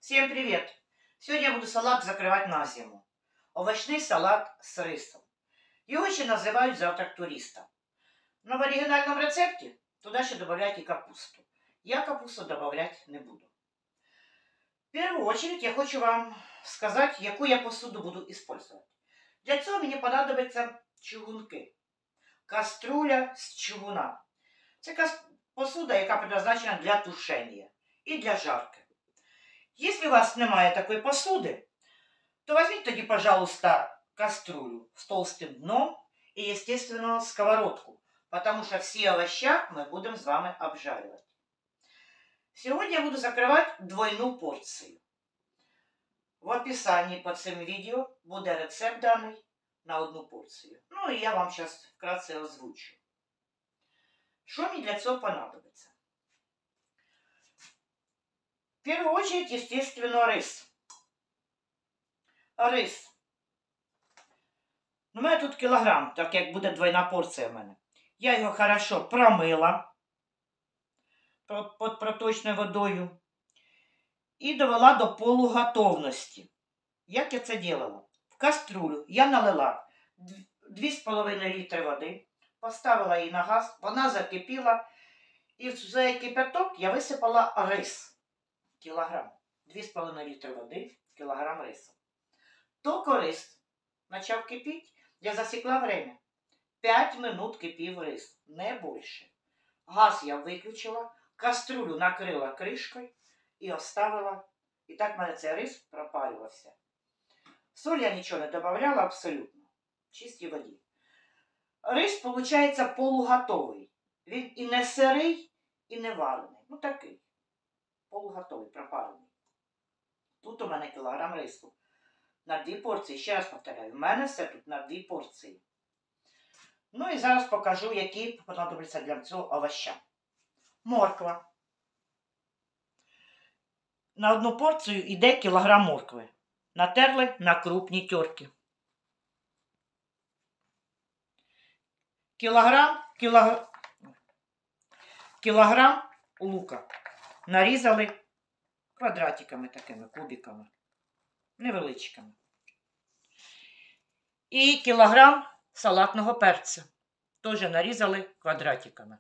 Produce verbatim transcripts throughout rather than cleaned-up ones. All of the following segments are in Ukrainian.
Всем привет! Сегодня я буду салат закрывать на зиму. Овощный салат с рисом. Его еще называют завтрак туриста. Но в оригинальном рецепте туда еще добавлять и капусту. Я капусту добавлять не буду. В первую очередь я хочу вам сказать, какую я посуду буду использовать. Для цього мені понадобиться чугунки. Каструля з чугуна. Це посуда, яка предназначена для тушення і для жарки. Если у вас немає такой посуды, то возьмите тоді, пожалуйста, кастрюлю с толстым дном и, естественно, сковородку, потому что все овоща мы будем с вами обжаривать. Сегодня я буду закрывать двойную порцию. В описании под этим видео будет рецепт данный на одну порцию. Ну и я вам сейчас вкратце озвучу. Что мне для этого понадобится? В первую очередь, естественно, рис. Рис. У мене тут кілограм, так як буде двойна порція в мене. Я його хорошо промила під проточною водою і довела до полуготовності. Як я це робила? В каструлю я налила дві з половиною літри води, поставила її на газ, вона закипіла, і в цей кипяток я висипала рис. Кілограм. дві з половиною літри води, кілограм рису. Тільки рис почав кипіти, я засікла время. п'ять минут кипів рис, не більше. Газ я виключила, каструлю накрила кришкою і оставила. І так в мене цей рис пропарювався. Соль я нічого не додавала абсолютно. В чистій воді. Рис, виходить, полуготовий. Він і не сирий, і не варений. Ну такий. Полуготовий, пропарений. Тут у мене кілограм рису. На дві порції. Ще раз повторяю, в мене все тут на дві порції. Ну і зараз покажу, які понадобляться для цього овоща. Морква. На одну порцію йде кілограм моркви. Натерли на крупній терці. Кілограм, кілограм, кілограм лука. Нарізали квадратиками такими, кубиками, невеличкими. І кілограм салатного перця. Теж нарізали квадратиками.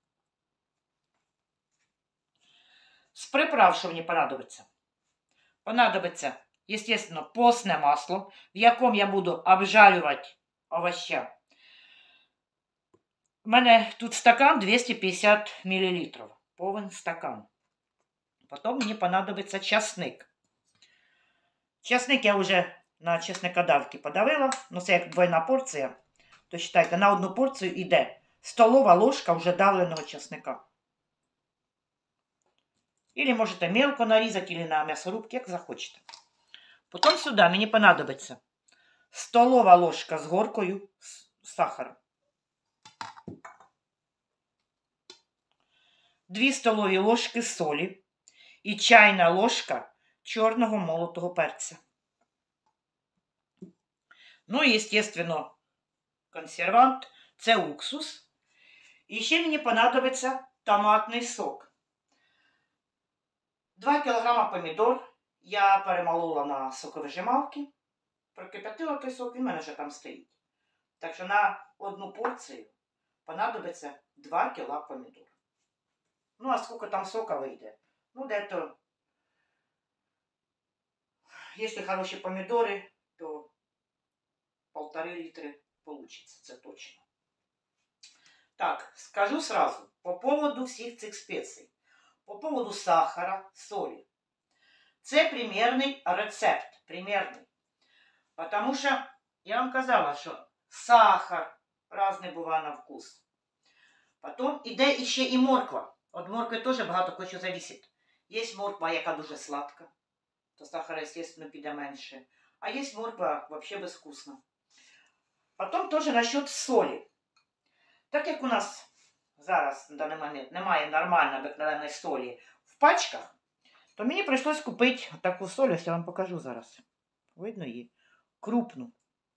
З приправ, що мені понадобиться? Понадобиться, естественно, постне масло, в якому я буду обжарювати овоща. У мене тут стакан двісті п'ятдесят мілілітрів. Повен стакан. Потом мне понадобится часник. Часник я уже на чесникодавці подавила. Ну, це як двойна порція. То, вважайте, на одну порцію йде столова ложка вже давленого чесника. Или можете мелко нарізати, или на м'ясорубці, як захочете. Потім сюди мені понадобиться столова ложка з горкою сахара. Дві столові ложки солі. І чайна ложка чорного молотого перця. Ну і, естественно, консервант. Це уксус. І ще мені понадобиться томатний сок. два кілограма помідор я перемолола на соковижималці. Прокип'ятила той сок, і в мене вже там стоїть. Так що на одну порцію понадобиться два кілограма помідор. Ну, а скільки там сока вийде? Ну, где-то, если хорошие помидоры, то полторы литра получится, это точно. Так, скажу сразу, по поводу всех этих специй, по поводу сахара, соли. Это примерный рецепт, примерный. Потому что я вам сказала, что сахар разный бывает на вкус. Потом іде еще и морква. От моркви тоже багато кое що зависит. Є морква, яка дуже сладка, то сахара, естественно, піде менше. А є морква взагалі безвкусна. Потім теж насчет солі. Так як у нас зараз, на даний момент, немає нормальної обикновенної солі в пачках, то мені прийшлось купити таку соль, ось я вам покажу зараз. Видно її? Крупну.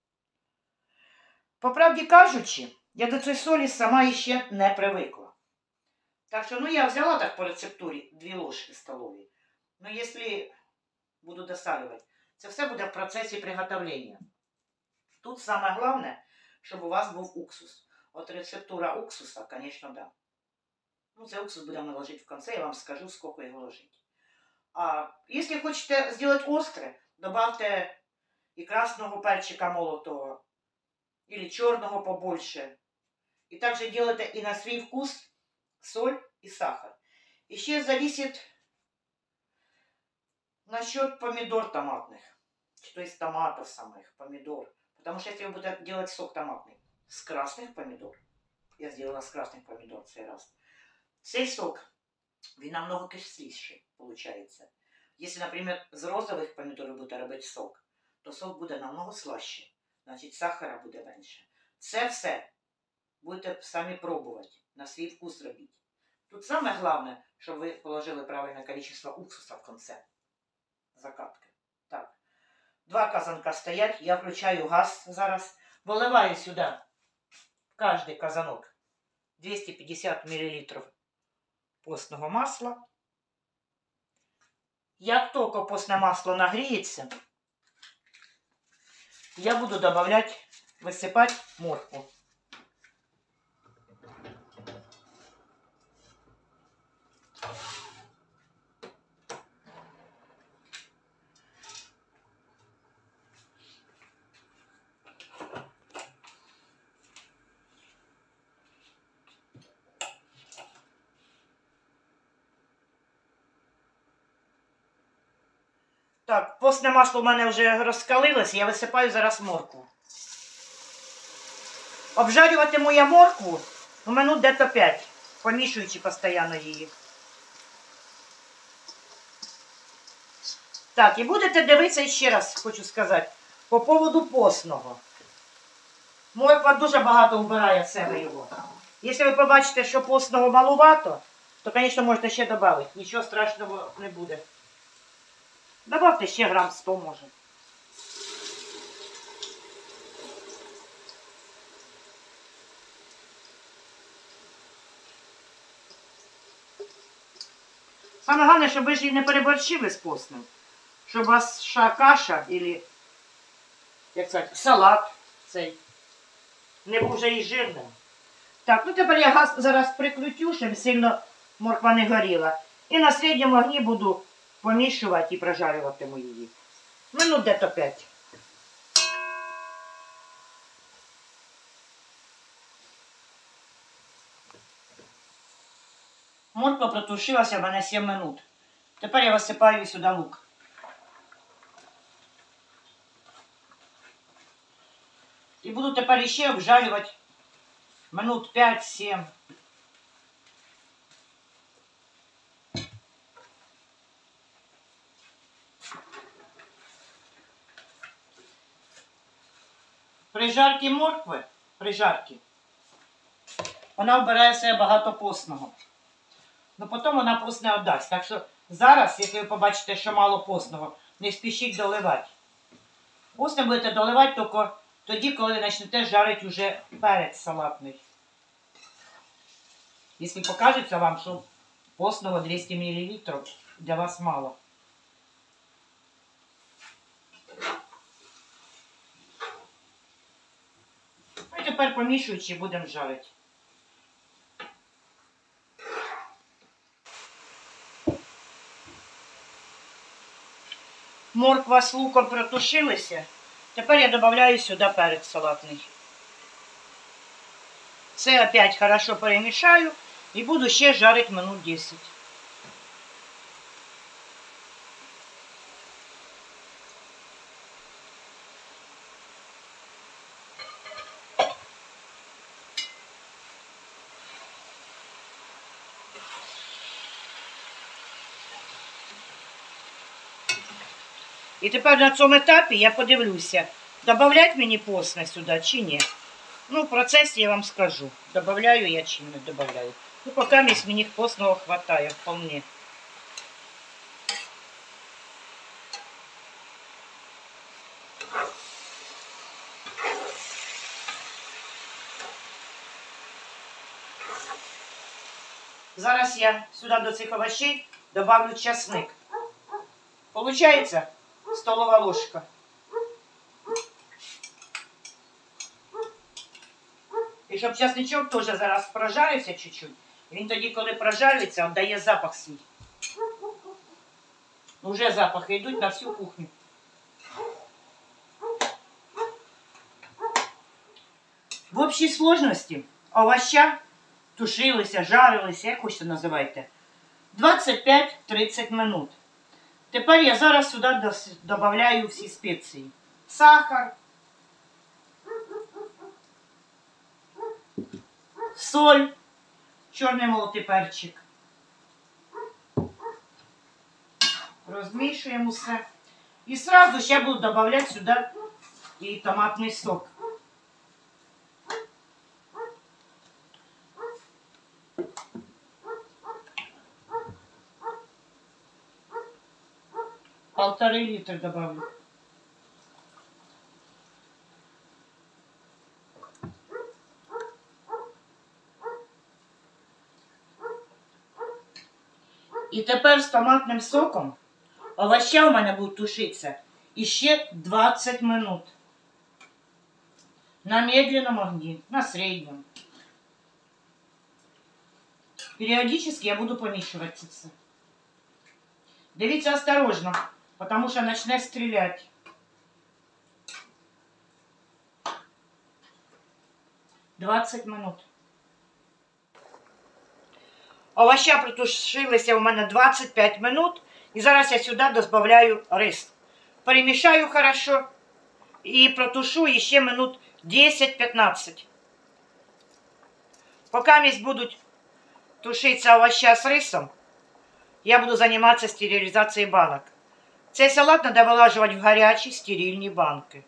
По правді кажучи, я до цієї солі сама ще не привикла. Так що, ну, я взяла так по рецептурі дві ложки столові. Но если буду досалювати. Це все буде в процесі приготовлення. Тут саме головне, щоб у вас був уксус. От рецептура уксуса, звісно, да. Ну, це уксус будемо ложити в кінці, я вам скажу, скільки його ложити. А якщо хочете зробити остре, добавте і красного перчика молотого, или черного побольше. И также делайте и на свой вкус соль и сахар. Еще зависит насчет помидор томатных. То есть томатов самих, помидор. Потому что если вы будете делать сок томатный с красных помидор, я сделала с красных помидор в цей раз, цей сок, він намного кисліший получается. Если, например, з розових помидор ви будете робити сок, то сок буде намного слаще. Значить, сахара буде менше. Це все будете самі пробувати, на свій вкус робити. Тут саме головне, щоб ви положили правильне кількість уксуса в кінці закатки. Так. Два казанка стоять, я включаю газ зараз. Виливаю сюди в кожний казанок двісті п'ятдесят мл постного масла. Як тільки постне масло нагріється, я буду добавлять, высыпать моркву. Так, постне масло у мене вже розкалилось, я висипаю зараз моркву. Обжарюватиму я моркву, ну, минут десь п'ять, помішуючи постійно її. Так, і будете дивитися, ще раз хочу сказати, по поводу постного. Морква дуже багато вбирає в себе його. Якщо ви побачите, що постного малувато, то, звісно, можете ще додати. Нічого страшного не буде. Добавте ще грам сто, може. Саме головне, щоб ви ж її не переборщили з постним. Щоб ваша каша, або, як сказати, салат цей, не був вже і жирним. Так, ну тепер я газ зараз прикрутю, щоб сильно морква не горіла. І на середньому огні буду помішувати і прожарюватиму її. Минут десь п'ять. Морква протушилася в мене сім минут. Тепер я висипаю сюди лук. І буду тепер ще обжарювати минут п'ять-сім. При жарці моркви, при жарці, вона вбирає в себе багато постного. Ну потім вона пост не віддасть. Так що зараз, якщо ви побачите, що мало постного, не спішіть доливати. Постне будете доливати тільки тоді, коли почнете жарити вже перець салатний. Якщо покажеться вам, що постного двісті мл для вас мало. Ну і тепер помішуючи будемо жарити. Морква з луком протушилися. Тепер я додаю сюди перець салатний. Це опять хорошо перемішаю і буду ще жарити минут десять. І тепер на цьому етапі я подивлюся, додавати мені постне сюди чи ні. Ну, в процесі я вам скажу, додаю я чи не додаю. Ну, поки мені постного вистачає вполне. Зараз я сюди до цих овочей добавлю часник. Получається столова ложка. І щоб часничок теж зараз прожарився чуть-чуть. Він тоді, коли прожариться, віддає запах свій. Уже запахи йдуть на всю кухню. В общій сложності овоща тушилися, жарилися, як хочете називайте, двадцять п'ять - тридцять минут. Тепер я зараз сюди додаю всі спеції. Сахар, соль, чорний молотий перчик. Розмішуємо все. І одразу ще буду додавати сюди і томатний сок. Полторы литра добавлю. І тепер з томатним соком овоща у мене будуть тушитися іще двадцять минут. На медленном огне, на среднем. Периодически я буду помешивать це все. Дивіться осторожно, потому що почне стріляти. двадцять минут. Овоща притушилися у мене двадцять п'ять минут. І зараз я сюди додаю рис. Перемішаю хорошо і протушу ще минут десять - п'ятнадцять. Поки будуть тушитися овоща з рисом, я буду займатися стерилізацією банок. Цей салат треба вилажувати в гарячі стерильні банки.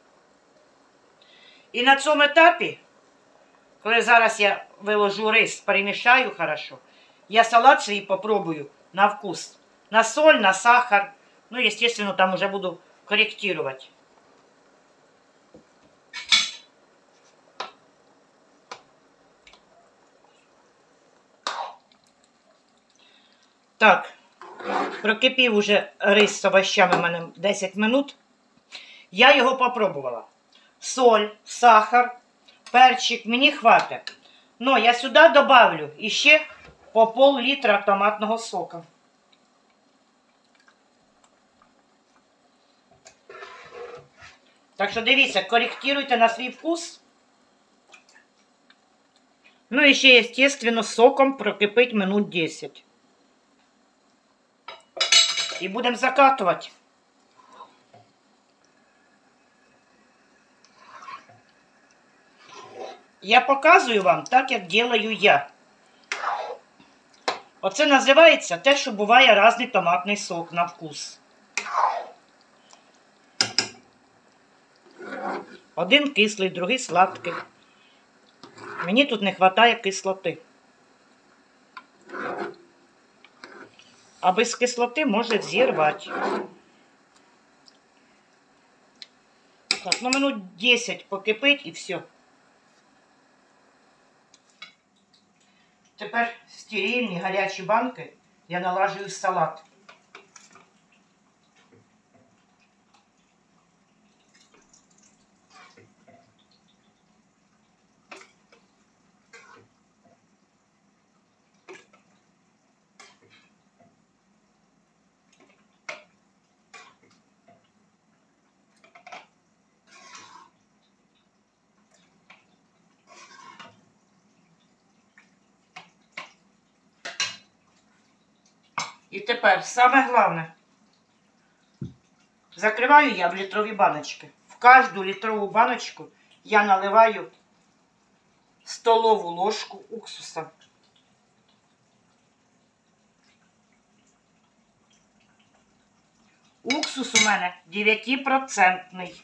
І на цьому етапі, коли зараз я виложу рис, перемішаю хорошо, я салат свій попробую на вкус. На соль, на сахар. Ну, естественно, там уже буду корректировать. Так, прокипів уже рис з овощами в мене десять минут. Я його попробувала. Соль, сахар, перчик, мені хватить. Но я сюди добавлю ще по пол-літра томатного сока. Так що дивіться, коректируйте на свій вкус. Ну і ще, естественно, соком прокипить минут десять. І будемо закатувати. Я показую вам так, як делаю я. Оце називається те, що буває різний томатний сок на вкус. Один кислий, другий сладкий. Мені тут не вистачає кислоти. А без кислоти може зірвати. Так, ну минут десять покипить і все. Тепер в стерильні гарячі банки я налажую салат. І тепер саме головне, закриваю я в літрові баночки. В кожну літрову баночку я наливаю столову ложку уксуса. Уксус у мене дев'ятипроцентний.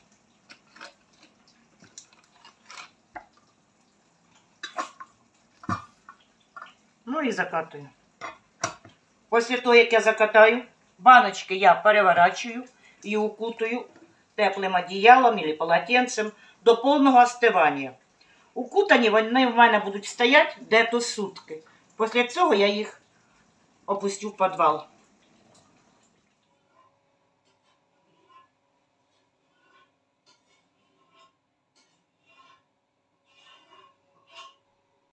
Ну і закатую. Після того, як я закатаю, баночки я переворачую і укутую теплим одіялом або полотенцем до повного остивання. Укутані вони в мене будуть стояти десь сутки. Після цього я їх опустю в підвал.